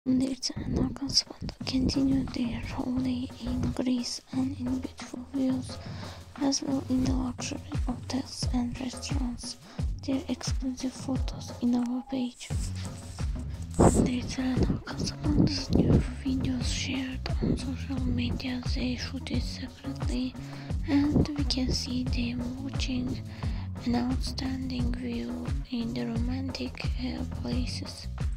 Ercel and husband continue their holiday in Greece and in beautiful views, as well in the luxury hotels and restaurants. Their exclusive photos in our page. Ercel and husband's new videos shared on social media. They shoot it separately, and we can see them watching an outstanding view in the romantic places.